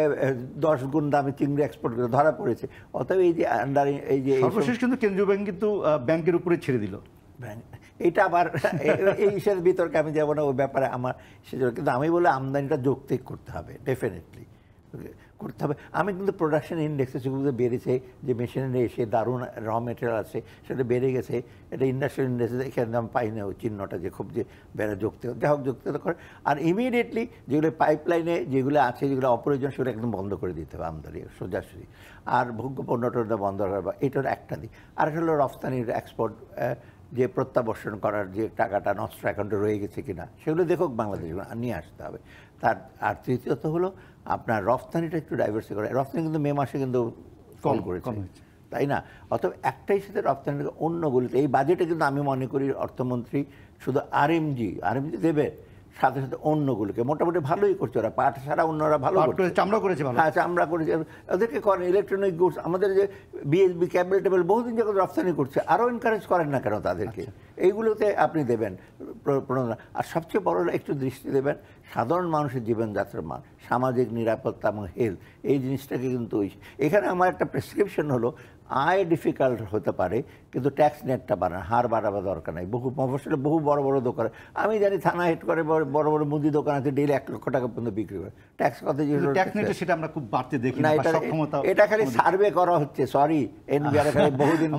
দশ গুণ দামে চিংড়ি এক্সপোর্ট করে ধরা পড়েছে। অতএব এই যে আন্ডার এই যে সর্বশেষ কিন্তু কেন্দ্রীয় ব্যাংক কিন্তু ব্যাংকের উপরে ছেড়ে দিল, এইটা আবার এই হিসেবে বিতর্কে আমি যাবো না, ওই ব্যাপারে আমার সেজন্য। কিন্তু আমি বলে আমদানিটা যৌক্তিক করতে হবে, ডেফিনেটলি করতে হবে। আমি কিন্তু প্রোডাকশন ইন্ডেক্সে সেগুলো বেড়েছে, যে মেশিনারি এসে দারুণ র মেটেরিয়াল আছে সেটা বেড়ে গেছে, এটা ইন্ডাস্ট্রিয়াল ইন্ডেক্সে এখানে আমি পাই না ওই চিহ্নটা যে খুব যে বেড়ে যুক্তি যাই হোক যুক্তিটা করে। আর ইমিডিয়েটলি যেগুলো পাইপলাইনে যেগুলো আছে যেগুলো অপ্রয়োজন সেগুলো একদম বন্ধ করে দিতে হবে আমদানি সোজাসুজি, আর ভোগ্য পণ্যটা বন্ধ করা, এটার একটা দিক। আর একটা হলো রফতানির এক্সপোর্ট, যে প্রত্যাবর্ষণ করার যে টাকাটা নষ্ট অ্যাকাউন্টে রয়ে গেছে কিনা সেগুলো দেখুক বাংলাদেশ নিয়ে আসতে হবে। তার আর তৃতীয়ত হলো আপনার রফতানিটা একটু ডাইভার্সি করা। রফতানি কিন্তু মে মাসে কিন্তু কল করেছে, তাই না? অথবা একটাই সাথে রপ্তানি অন্যগুলিতে এই বাজেটে কিন্তু আমি মনে করি অর্থমন্ত্রী শুধু আরএমজি আরএমজি দেবে, সাথে সাথে অন্যগুলোকে মোটামুটি ভালোই করছে ওরা, পাট ছাড়া অন্যরা ভালো করছে, চামড়া করেছে ভালো, হ্যাঁ চামড়া করেছে, ওদেরকে করেন ইলেকট্রনিক গুডস, আমাদের যে বিএসবি ক্যাবল টেবল বহুদিন যখন রপ্তানি করছে আরও এনকারেজ করেন না কেন তাদেরকে? এইগুলোতে আপনি দেবেন প্রণোদনা। আর সবচেয়ে বড় একটু দৃষ্টি দেবেন সাধারণ মানুষের জীবনযাত্রার মান, সামাজিক নিরাপত্তা এবং হেলথ, এই জিনিসটাকে কিন্তু এখানে আমার একটা প্রেসক্রিপশন হলো আয় ডিফিকাল্ট হতে পারে কিন্তু ট্যাক্স নেটটা বাড়ানো, হার বাড়াবার দরকার নাই। বহু মফস্বলে বহু বড় বড় দোকান আমি জানি থানা হেড করে বড় বড় মুদি দোকান আছে ডেইলি এক লক্ষ টাকা পর্যন্ত বিক্রি করে, ট্যাক্স কত সেটা আমরা খুব বাড়তে দেখি না। এটা খালি সার্ভে করা হচ্ছে, সরি এনবিআর খালি বহুদিন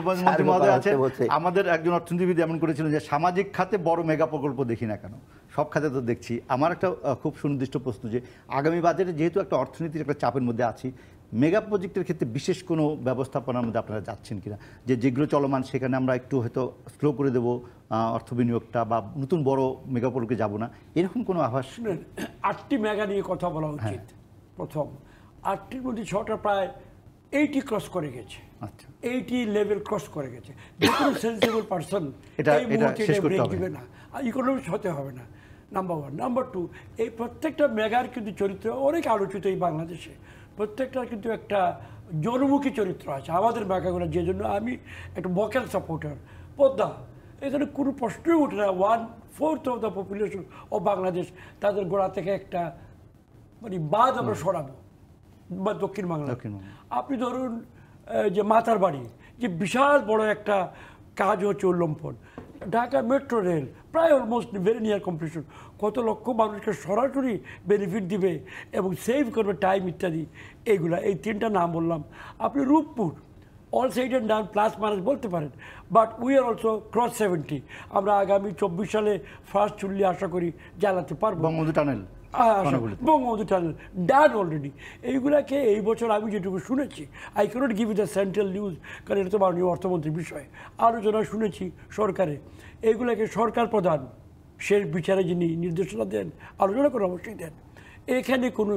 আছে। আমাদের একজন অর্থনীতিবিদ এমন করেছিলেন যে সামাজিক খাতে বড় মেগা প্রকল্প দেখি না কেন, সব খাতে তো দেখছি। আমার একটা খুব সুনির্দিষ্ট প্রশ্ন যে আগামী বাজেটে যেহেতু একটা অর্থনীতির একটা চাপের মধ্যে আছি, মেগা প্রজেক্টের ক্ষেত্রে বিশেষ কোনো ব্যবস্থাপনার মধ্যে আপনারা যাচ্ছেন কিনা, যে যেগুলো চলমান সেখানে আমরা একটু হয়তো স্লো করে দেবো অর্থ বিনিয়োগটা, বা নতুন বড় মেগা প্রকল্পে যাবো না, এরকম কোনো আভাস? আটটি মেগা নিয়ে কথা বলা উচিত। প্রথম আটটির মধ্যে ছটা প্রায় এইটি ক্রস করে গেছে, আচ্ছা এইটি লেভেল ক্রস করে গেছে। যে কোনো সেন্সিবল পারসন এই মুহূর্তে ব্রেক দিবে না, আর ইকোনমিক্স হতে হবে না, নাম্বার ওয়ান। নাম্বার টু, এই প্রত্যেকটা মেগার কিন্তু চরিত্র অনেক আলোচিত এই বাংলাদেশে, প্রত্যেকটার কিন্তু একটা জনমুখী চরিত্র আছে আমাদের মেগাগুলো, যে জন্য আমি একটা ভোকাল সাপোর্টার। পদ্মা, এখানে কোনো প্রশ্নই উঠে না, one fourth of the population ও বাংলাদেশ, তাদের গোড়া থেকে একটা মানে বাদ আমরা সরাবো বা দক্ষিণ বাংলা। আপনি ধরুন যে মাতার বাড়ি, যে বিশাল বড় একটা কাজ হচ্ছে উল্লম্ফন, ঢাকা মেট্রো রেল প্রায় অলমোস্ট ভেরি নিয়ার কমপ্লিশন, কত লক্ষ মানুষকে সরাসরি বেনিফিট দিবে এবং সেভ করবে টাইম ইত্যাদি, এইগুলা এই তিনটা নাম বললাম। আপনি Rooppur all side and done plus minus বলতে পারেন, but we are also cross seventy, আমরা আগামী চব্বিশ সালে ফার্স্ট চুল্লি আশা করি জ্বালাতে পারবো। Bangabandhu tunnel Bangabandhu tunnel done already. এইগুলাকে এই বছর আমি যেটুকু শুনেছি, I can't give you the central news, কারণ এটা তো মাননীয় অর্থমন্ত্রীর বিষয়, আলোচনা শুনেছি সরকারে, এইগুলাকে সরকার প্রধান শেষ বিচারে যিনি নির্দেশনা দেন, আলোচনা করে অবশ্যই দেন। এখানে কোনো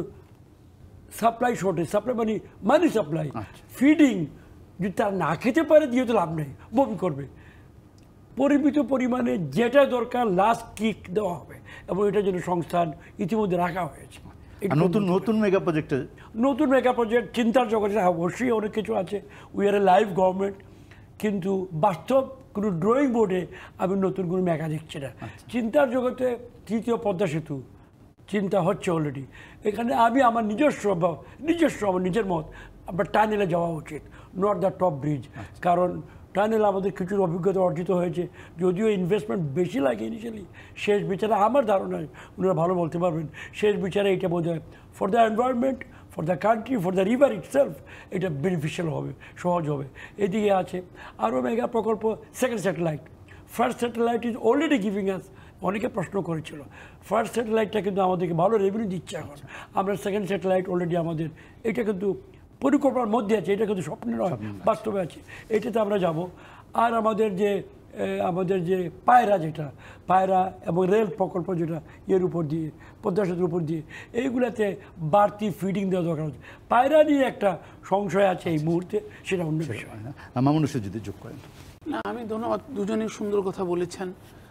সাপ্লাই শর্টেজ, সাপ্লাই মানে মানি সাপ্লাই, ফিডিং যদি তারা না খেতে পারে দিয়ে তো লাভ নেই, বমি করবে। পরিমিত পরিমাণে যেটা দরকার লাস্ট কিক দেওয়া হবে, এবং এটার জন্য সংস্থান ইতিমধ্যে রাখা হয়েছে। নতুন নতুন মেগা প্রজেক্টে নতুন মেগা প্রজেক্ট চিন্তার জগতে অবশ্যই অনেক কিছু আছে। We are a live government, কিন্তু বাস্তব কোনো ড্রয়িং বোর্ডে আমি নতুন কোনো মেগা দেখছি না। চিন্তার জগতে তৃতীয় পদ্মা সেতু চিন্তা হচ্ছে অলরেডি, এখানে আমি আমার নিজস্ব নিজস্ব আমার নিজের মত আপনার টানেলে যাওয়া উচিত, নট দ্য টপ ব্রিজ, কারণ টানেল আমাদের কিছু অভিজ্ঞতা অর্জিত হয়েছে, যদিও ইনভেস্টমেন্ট বেশি লাগে ইনিশিয়ালি, শেষ বিচারে আমার ধারণায় ওনারা ভালো বলতে পারবেন, শেষ বিচারে এটা বোধ হয় for the environment, for the country, for the river itself এটা বেনিফিশিয়াল হবে, সহজ হবে। এদিকে আছে আরও মেগা প্রকল্প, second satellite, first satellite is already giving us, অনেকে প্রশ্ন করেছিল, ফার্স্ট স্যাটেলাইটটা কিন্তু আমাদেরকে ভালো রেভিনিউ দিচ্ছে এখন, আমরা সেকেন্ড স্যাটেলাইট অলরেডি আমাদের, এটা কিন্তু পরিকল্পনার মধ্যে আছে, এটা কিন্তু স্বপ্নে নয়, বাস্তবে আছে, এটাতে আমরা যাব। আর আমাদের যে আমাদের যে পায়রা, যেটা পায়রা এবং রেল প্রকল্প যেটা এর উপর দিয়ে পদ্মা সেতুর উপর দিয়ে, এইগুলাতে বাড়তি ফিডিং দেওয়া দরকার হচ্ছে। পায়রা নিয়ে একটা সংশয় আছে এই মুহূর্তে, সেটা অন্য বিষয় না। মানুষের যদি যোগ করেন না, আমি ধন্যবাদ, দুজনেই সুন্দর কথা বলেছেন।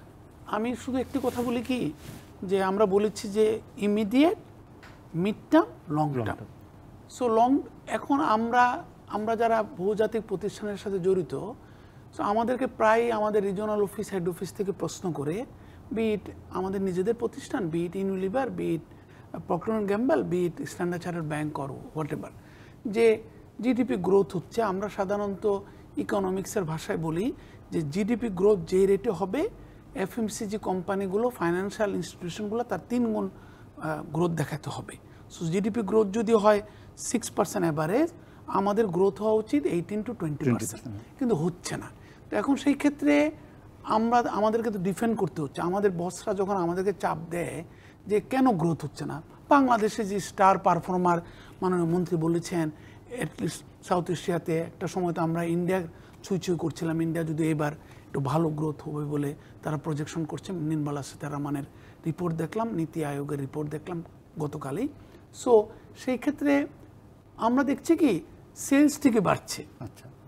আমি শুধু একটি কথা বলি কি, যে আমরা বলেছি যে immediate, mid term, long term. So long, এখন আমরা আমরা যারা বহুজাতিক প্রতিষ্ঠানের সাথে জড়িত, সো আমাদেরকে প্রায় আমাদের রিজনাল অফিস, হেড অফিস থেকে প্রশ্ন করে, বিট আমাদের নিজেদের প্রতিষ্ঠান, beat Unilever, beat Procter and Gamble, beat Standard Chartered bank করো হোয়াট এভার, যে জিডিপি গ্রোথ হচ্ছে, আমরা সাধারণত ইকোনমিক্সের ভাষায় বলি যে জিডিপি গ্রোথ যে রেটে হবে, এফএমসিজি কোম্পানিগুলো, ফাইন্যান্সিয়াল ইনস্টিটিউশনগুলো তার তিন গুণ গ্রোথ দেখাতে হবে। সো জিডিপি গ্রোথ যদি হয় সিক্স পার্সেন্ট অ্যাভারেজ, আমাদের গ্রোথ হওয়া উচিত এইটিন টু টোয়েন্টি পার্সেন্ট, কিন্তু হচ্ছে না। তো এখন সেই ক্ষেত্রে আমরা আমাদেরকে তো ডিফেন্ড করতে হচ্ছে। আমাদের বসরা যখন আমাদেরকে চাপ দেয় যে কেন গ্রোথ হচ্ছে না, বাংলাদেশে যে স্টার পারফর্মার মাননীয় মন্ত্রী বলেছেন, অ্যাটলিস্ট সাউথ এশিয়াতে একটা সময় তো আমরা ইন্ডিয়া ছুঁই ছুঁই করছিলাম, ইন্ডিয়া যদি এবার একটু ভালো গ্রোথ হবে বলে তারা প্রজেকশন করছে। নির্মলা সীতারামনের রিপোর্ট দেখলাম, নীতি আয়োগের রিপোর্ট দেখলাম গতকালই। সো সেই ক্ষেত্রে আমরা দেখছি কি সেলস থেকে বাড়ছে, আচ্ছা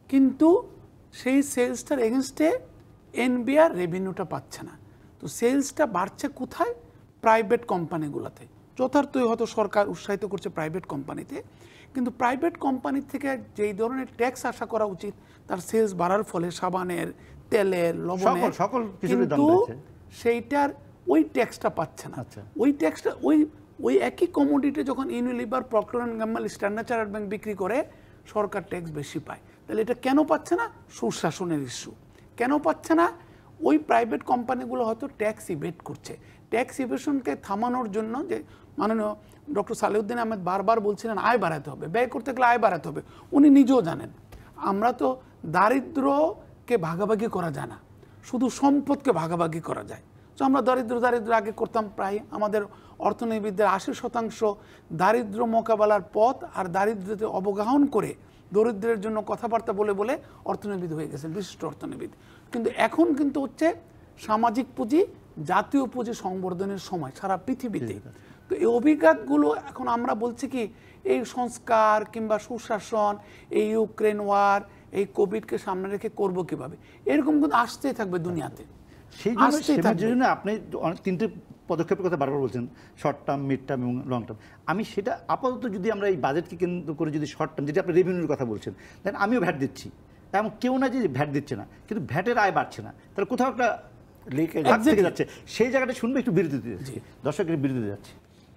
কিন্তু সেই সেলসটার এগেনস্টে এনবিআর রেভিনিউটা পাচ্ছে না। তো সেলসটা বাড়ছে কোথায়? প্রাইভেট কোম্পানিগুলোতে। যথার্থই হয়তো সরকার উৎসাহিত করছে প্রাইভেট কোম্পানিতে, কিন্তু প্রাইভেট কোম্পানি থেকে যেই ধরনের ট্যাক্স আশা করা উচিত তার সেলস বাড়ার ফলে সাবানের, তেলের, লবণের, সকল কিছুরই দাম কিন্তু বেড়েছে। সেইটার ওই ট্যাক্সটা পাচ্ছে না। আচ্ছা। ওই ট্যাক্সটা ওই ওই একই কমোডিটি যখন Unilever, Procter and Gamble, Standard Chartered bank বিক্রি করে সরকার ট্যাক্স বেশি পায়। তাহলে এটা কেন পাচ্ছে না? সুশাসনের ইস্যু। কেন পাচ্ছে না? ওই প্রাইভেট কোম্পানিগুলো হয়তো ট্যাক্স ইভেট করছে। ট্যাক্স ইভেশনকে থামানোর জন্য যে মাননীয় ডক্টর সালেউদ্দিন আহমেদ বারবার বলছিলেন আয় বাড়াতে হবে, ব্যয় করতে গেলে আয় বাড়াতে হবে। উনি নিজেও জানেন আমরা তো দারিদ্র্যকে ভাগাভাগি করা যায় না, শুধু সম্পদকে ভাগাভাগি করা যায়। তো আমরা দরিদ্র দারিদ্র আগে করতাম প্রায় আমাদের অর্থনীতিবিদদের আশি শতাংশ দারিদ্র্য মোকাবেলার পথ আর দারিদ্র্যতে অবগাহন করে দরিদ্রের জন্য কথাবার্তা বলে বলে অর্থনীতিবিদ হয়ে গেছেন, বিশিষ্ট অর্থনীতিবিদ। কিন্তু এখন কিন্তু হচ্ছে সামাজিক পুঁজি, জাতীয় পুঁজি সংবর্ধনের সময় সারা পৃথিবীতে। তো এই অভিঘাতগুলো এখন আমরা বলছি কি এই সংস্কার কিংবা সুশাসন, এই ইউক্রেন ওয়ার, এই কোভিডকে সামনে রেখে করব কিভাবে, এরকম কিন্তু আসতেই থাকবে দুনিয়াতে। সেই জন্য আপনি তিনটে পদক্ষেপের কথা বারবার বলছেন, শর্ট টার্ম, মিড টার্ম এবং লং টার্ম। আমি সেটা আপাতত যদি আমরা এই বাজেটকে কেন্দ্র করে যদি শর্ট টার্ম, যেটা আপনি রেভিনিউর কথা বলছেন, দেন আমিও ভ্যাট দিচ্ছি, এমন কেউ না যে ভ্যাট দিচ্ছে না, কিন্তু ভ্যাটের আয় বাড়ছে না, তাহলে কোথাও একটা লিকেজ থেকে যাচ্ছে। সেই জায়গাটা শুনবে একটু বিরতিতে যাচ্ছি, দর্শকের বিরতিতে যাচ্ছি।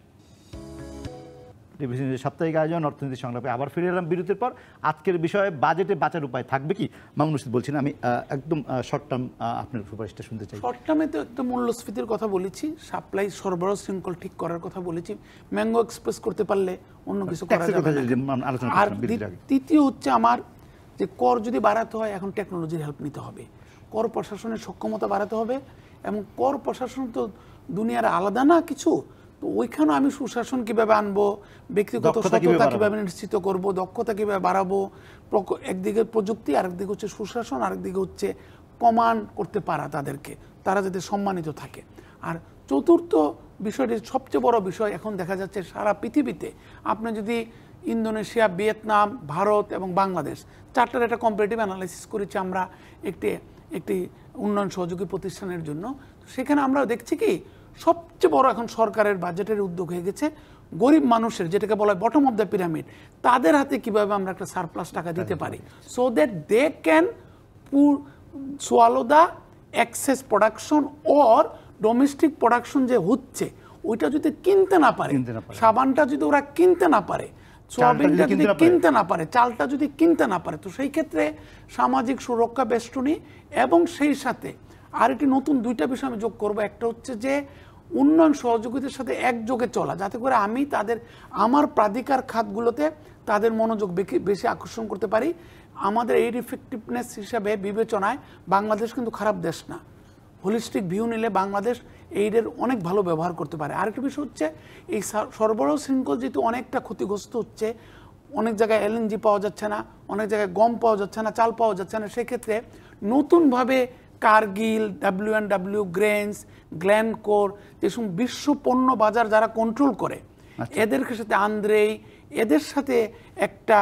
টিভিসির সাপ্তাহিক আয়োজন অর্থনীতি সংলাপে আবার ফিরে এলাম বিরতির পর। আজকের বিষয়ে বাজেটে বাঁচার উপায় থাকবে কি, মামুন রশিদ বলছেন। আমি একদম শর্ট টার্ম আপনার সুপারিশটা শুনতে চাই। শর্ট টার্মে তো একটা মূল্যস্ফীতির কথা বলেছি, সাপ্লাই সরবরাহ শৃঙ্খল ঠিক করার কথা বলেছি, ম্যাঙ্গো এক্সপ্রেস করতে পারলে অন্য কিছু করা যাবে না। আর তৃতীয় হচ্ছে আমার যে কর যদি বাড়াতে হয় এখন টেকনোলজির হেল্প নিতে হবে, কর প্রশাসনের সক্ষমতা বাড়াতে হবে, এবং কর প্রশাসন তো দুনিয়ার আলাদা না কিছু। তো ওইখানে আমি সুশাসন কিভাবে আনবো, ব্যক্তিগত সততা কিভাবে নিশ্চিত করব, দক্ষতা কিভাবে বাড়াবো, একদিকে প্রযুক্তি, আরেকদিকে হচ্ছে সুশাসন, আরেকদিকে হচ্ছে কমান্ড করতে পারা তাদেরকে, তারা যাতে সম্মানিত থাকে। আর চতুর্থ বিষয়টি সবচেয়ে বড় বিষয়, এখন দেখা যাচ্ছে সারা পৃথিবীতে আপনি যদি ইন্দোনেশিয়া, ভিয়েতনাম, ভারত এবং বাংলাদেশ চারটার একটা কম্পারেটিভ অ্যানালাইসিস করেছি আমরা একটি একটি উন্নয়ন সহযোগী প্রতিষ্ঠানের জন্য। সেখানে আমরা দেখছি কি সবচেয়ে বড় এখন সরকারের বাজেটের উদ্যোগ হয়ে গেছে গরিব মানুষের, যেটাকে বলা হয় বটম অফ দ্য পিরামিড, তাদের হাতে কিভাবে আমরা একটা সারপ্লাস টাকা দিতে পারি, so that they can swallow the excess production or domestic production যে হচ্ছে ওইটা যদি কিনতে না পারে, সাবানটা যদি ওরা কিনতে না পারে, সোয়াবিনটা যদি কিনতে না পারে, চালটা যদি কিনতে না পারে, তো সেই ক্ষেত্রে সামাজিক সুরক্ষা বেষ্টনী এবং সেই সাথে আরেকটি নতুন দুইটা বিষয় আমি যোগ করবো। একটা হচ্ছে যে উন্নয়ন সহযোগিতার সাথে একযোগে চলা, যাতে করে আমি তাদের আমার প্রাধিকার খাতগুলোতে তাদের মনোযোগ বেশি আকর্ষণ করতে পারি। আমাদের এই ইফেক্টিভনেস হিসাবে বিবেচনায় বাংলাদেশ কিন্তু খারাপ দেশ না, হোলিস্টিক ভিউ নিলে বাংলাদেশ এইডের অনেক ভালো ব্যবহার করতে পারে। আরেকটা বিষয় হচ্ছে এই সরবরাহ শৃঙ্খল যেহেতু অনেকটা ক্ষতিগ্রস্ত হচ্ছে, অনেক জায়গায় এলএনজি পাওয়া যাচ্ছে না, অনেক জায়গায় গম পাওয়া যাচ্ছে না, চাল পাওয়া যাচ্ছে না, সেক্ষেত্রে নতুনভাবে Cargill, W and W, grains, Glencore, যেসব বিশ্ব পণ্য বাজার যারা কন্ট্রোল করে, এদের সাথে আন্দ্রেই, এদের সাথে একটা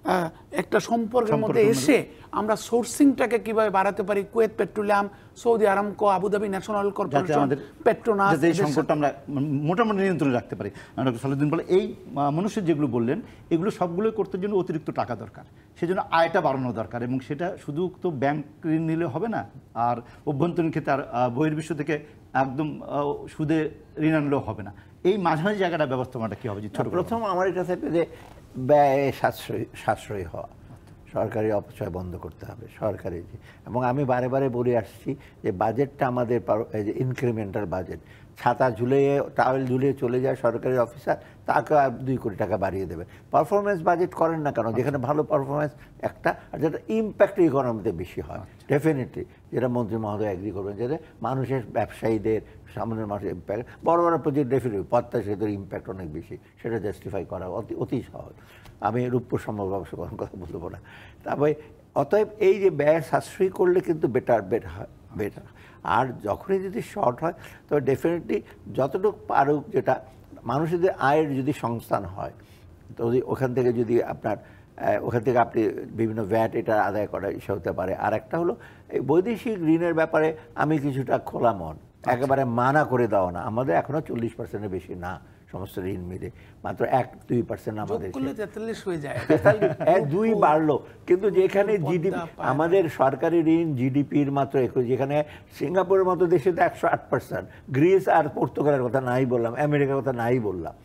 একটা সম্পর্কের মধ্যে এসে আমরা সোর্সিংটাকে কিভাবে বাড়াতে পারি, Kuwait petroleum, Saudi Aramco, Abu Dhabi national oil corporation, Petronas, এই সংকটটা আমরা মোটামুটি নিয়ন্ত্রণে রাখতে পারি। ডক্টর সালেউদ্দিন বলে এই মানুষের যেগুলো বললেন এগুলো সবগুলো করতে জন্য অতিরিক্ত টাকা দরকার, সেজন্য আয়টা বাড়ানো দরকার, এবং সেটা শুধু তো ব্যাংক ঋণ নিলে হবে না, আর অভ্যন্তরীণ ক্ষেত্রে আর বহির্বিশ্ব থেকে একদম সুদে ঋণ আনলেও হবে না। এই মাঝামাঝি জায়গাটা ব্যবস্থাপনাটা কী হবে? প্রথম আমার এটা থাকবে যে ব্যয় সাশ্রয়ী সাশ্রয়ী হওয়া, সরকারি অপচয় বন্ধ করতে হবে সরকারি। এবং আমি বারে বারে বলে আসছি যে বাজেটটা আমাদের যে ইনক্রিমেন্টাল বাজেট, ছাতা ঝুলিয়ে টাওয়েল ঝুলিয়ে চলে যায় সরকারি অফিসার, তাকে আর দুই কোটি টাকা বাড়িয়ে দেবে। পারফরমেন্স বাজেট করেন না কেন, যেখানে ভালো পারফরমেন্স একটা, আর যেটা ইম্প্যাক্ট ইকোনমিতে বেশি হয়, ডেফিনেটলি যেটা মন্ত্রী মহোদয় এগ্রি করবেন, যাতে মানুষের, ব্যবসায়ীদের, সামান্য মানুষের ইম্প্যাক্ট, বড় বড় প্রজেক্ট ডেফিনেটলি পদ্মা সেতুর ইম্প্যাক্ট অনেক বেশি, সেটা জাস্টিফাই করা অতি অতি সহজ। আমি রূপপুর সম্ভব ব্যবসাকরণ কথা বলবো না। তারপরে অতএব এই যে ব্যয় সাশ্রয়ী করলে কিন্তু বেটার বেটার হয় বেটার আর যখনই যদি শর্ট হয় তবে ডেফিনেটলি যতটুকু পারুক, যেটা মানুষের আয়ের যদি সংস্থান হয়, তো ওখান থেকে যদি আপনার ওখান থেকে আপনি বিভিন্ন ভ্যাট এটা আদায় করা ইস্যু হতে পারে। আর একটা হলো এই বৈদেশিক ঋণের ব্যাপারে আমি কিছুটা খোলা মন, একেবারে মানা করে দেওয়া না। আমাদের এখনো চল্লিশ পার্সেন্টের বেশি না সমস্ত ঋণ মিলে, মাত্র এক দুই পার্সেন্ট আমাদের তেতাল্লিশ হয়ে যায়, দুই বাড়লো। কিন্তু যেখানে জিডিপি আমাদের সরকারি ঋণ জিডিপির মাত্র একুশ, যেখানে সিঙ্গাপুরের মতো দেশে তো একশো আট পার্সেন্ট, গ্রিস আর পর্তুগালের কথা নাই বললাম, আমেরিকার কথা নাই বললাম।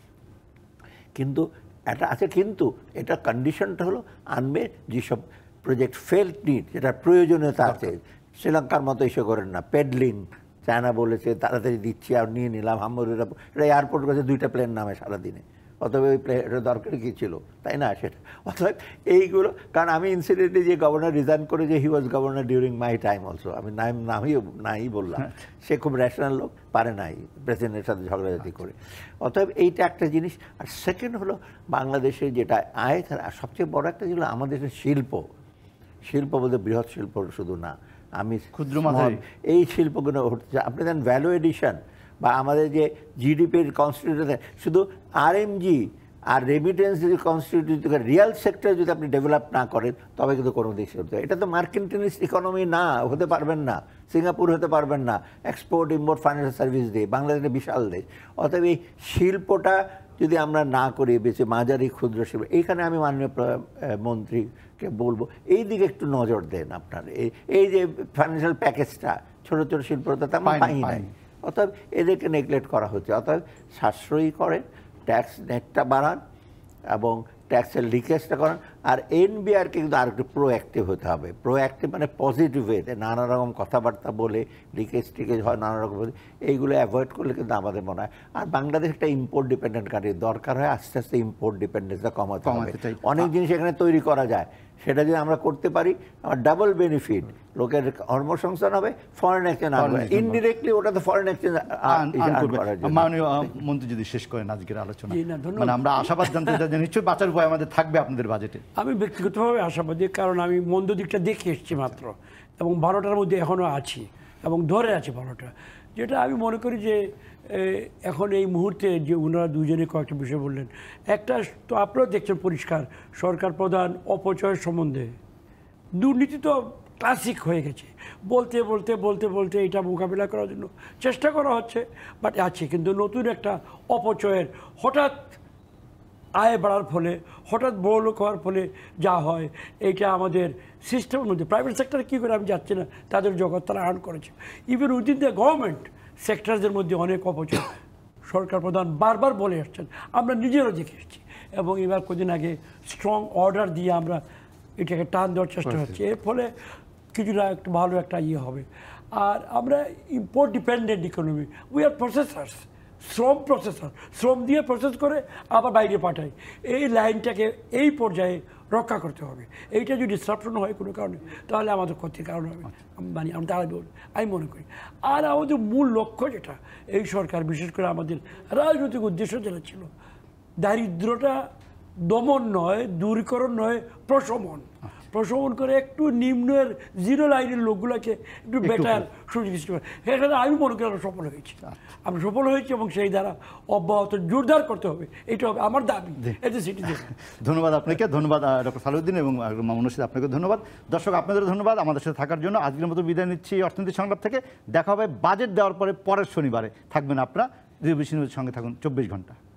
কিন্তু এটা আছে, কিন্তু এটা কন্ডিশনটা হলো আনবে যেসব প্রজেক্ট ফেল্ট নিড, যেটা প্রয়োজনীয়তা আছে। শ্রীলঙ্কার মতো ইস্যু করেন না, পেডলিং চায়না বলেছে তাড়াতাড়ি দিচ্ছি আর নিয়ে নিলাম, হাম্বুরিরা এটা এয়ারপোর্ট কাছে দুইটা প্লেন নামে সারাদিনে, অতএব ওই প্লেন এটা দরকার কী ছিল, তাই না? সেটা অতএব এইগুলো, কারণ আমি ইনসিডেন্টলি যে গভর্নর রিজাইন করে যে he was governor during my time also, আমি নাম নামই নাই বললাম, সে খুব র্যাশনাল লোক, পারে নাই প্রেসিডেন্টের সাথে ঝগড়াঝাটি করে। অতএব এইটা একটা জিনিস। আর সেকেন্ড হলো বাংলাদেশে যেটা আয়, সবচেয়ে বড় একটা জিনিস আমাদের দেশের শিল্প। শিল্প বলতে বৃহৎ শিল্প শুধু না, আমি ক্ষুদ্র মাঝারি এই শিল্পগুলো হচ্ছে। আপনি দেন ভ্যালু এডিশন বা আমাদের যে জিডিপির কনস্টিটিউশন, শুধু আরএমজি আর রেমিটেন্স যদি কনস্টিটিউট রিয়েল সেক্টর যদি আপনি ডেভেলপ না করেন তবে কিন্তু কোনো দেশ হতে, এটা তো মার্কেন্টালিস্ট ইকোনমি না, হতে পারবেন না, সিঙ্গাপুর হতে পারবেন না এক্সপোর্ট ইম্পোর্ট ফাইন্যান্সিয়াল সার্ভিস দিয়ে, বাংলাদেশের বিশাল দেশ। অতএব এই শিল্পটা যদি আমরা না করি, বেশি মাঝারি ক্ষুদ্র শিল্প, এইখানে আমি মাননীয় মন্ত্রীকে বলবো এই দিকে একটু নজর দেন আপনার। এই যে ফাইন্যান্সিয়াল প্যাকেজটা ছোটো ছোটো শিল্পটা তেমন পাই নাই, অতএব এদেরকে নেগলেক্ট করা হচ্ছে। অতএব সাশ্রয়ী করেন, ট্যাক্স নেটটা বাড়ান এবং ট্যাক্সের লিকেজটা করেন। আর এনবিআরকে কিন্তু আর একটু প্রোঅ্যাক্টিভ হতে হবে। প্রোঅ্যাক্টিভ মানে পজিটিভ ওয়েতে, নানা রকম কথাবার্তা বলে লিকেজ টিকেজ হয় নানা রকম, এইগুলো অ্যাভয়েড করলে কিন্তু আমাদের মনে হয়। আর বাংলাদেশ একটা ইম্পোর্ট ডিপেন্ডেন্ট কান্ট্রি, দরকার হয় আস্তে আস্তে ইম্পোর্ট ডিপেন্ডেন্সটা কমাতে হবে। অনেক জিনিস এখানে তৈরি করা যায়, সেটা যদি আমরা করতে পারি আমার ডাবল বেনিফিট, লোকের কর্মসংস্থান হবে, ফরেন এক্সচেঞ্জ আসবে ইনডিরেক্টলি, ওটা তো ফরেন এক্সচেঞ্জ। মাননীয় মন্ত্রী যদি শেষ করেন আজকের আলোচনা, মানে আমরা আশাবাদ জানতে চাই নিশ্চয়ই বাঁচার উপায় আমাদের থাকবে আপনাদের বাজেটে। আমি ব্যক্তিগতভাবে আশাবাদী, কারণ আমি মন্দ দিকটা দেখে এসেছি মাত্র, এবং ভালোটার মধ্যে এখনও আছি এবং ধরে আছি ভালোটা। যেটা আমি মনে করি যে এখন এই মুহূর্তে যে ওনারা দুজনে কয়েকটা বিষয় বললেন, একটা তো আপনারা দেখছেন পরিষ্কার, সরকার প্রধান অপচয়ের সম্বন্ধে, দুর্নীতি তো ক্লাসিক হয়ে গেছে, বলতে বলতে বলতে বলতে এটা মোকাবিলা করার জন্য চেষ্টা করা হচ্ছে, বাট আছে। কিন্তু নতুন একটা অপচয়ের, হঠাৎ আয় বাড়ার ফলে, হঠাৎ বড় লোক হওয়ার ফলে যা হয়, এইটা আমাদের সিস্টেমের মধ্যে, প্রাইভেট সেক্টরে কী করে আমি যাচ্ছি না, তাদের জগৎ তারা আর্ন করেছে। ইভেন উইদিন দ্য গভর্নমেন্ট সেক্টরদের মধ্যে অনেক অপচয় সরকার প্রধান বারবার বলে আসছেন, আমরা নিজেরও দেখে এসেছি। এবং এবার কদিন আগে স্ট্রং অর্ডার দিয়ে আমরা এটাকে টান দেওয়ার চেষ্টা হচ্ছে, এর ফলে কিছুটা একটা ভালো একটা ইয়ে হবে। আর আমরা import dependent economy, we are processors, শ্রম প্রসেসর, শ্রম দিয়ে প্রসেস করে আবার বাইরে পাঠাই। এই লাইনটাকে এই পর্যায়ে রক্ষা করতে হবে। এইটা যদি ডিসরাপশন হয় কোনো কারণে, তাহলে আমাদের ক্ষতির কারণ হবে, মানে আমি তারা আমি মনে করি। আর আমাদের মূল লক্ষ্য যেটা, এই সরকার বিশেষ করে আমাদের রাজনৈতিক উদ্দেশ্য যেটা ছিল, দারিদ্রটা দমন নয়, দূরীকরণ নয়, প্রশমন। প্রশমন করে একটু নিম্নের জিরো লাইনের লোকগুলোকে একটু বেটার সুযোগ সৃষ্টি করে, সেখানে আমি মনে করি আমরা সফল হয়েছি। আমরা সফল হয়েছি এবং সেই দ্বারা অব্যাহত জোরদার করতে হবে, এটা হবে আমার দাবি এতে সিটিতে। ধন্যবাদ আপনাকে, ধন্যবাদ ডক্টর সালাউদ্দিন এবং মামুন রশিদ, আপনাকে ধন্যবাদ। দর্শক আপনাদের ধন্যবাদ আমাদের সাথে থাকার জন্য। আজকের মতো বিদায় নিচ্ছি অর্থনীতি সংলাপ থেকে। দেখা হবে বাজেট দেওয়ার পরে পরের শনিবারে। থাকবেন আপনারা, রিভিশনের সঙ্গে থাকুন চব্বিশ ঘন্টা।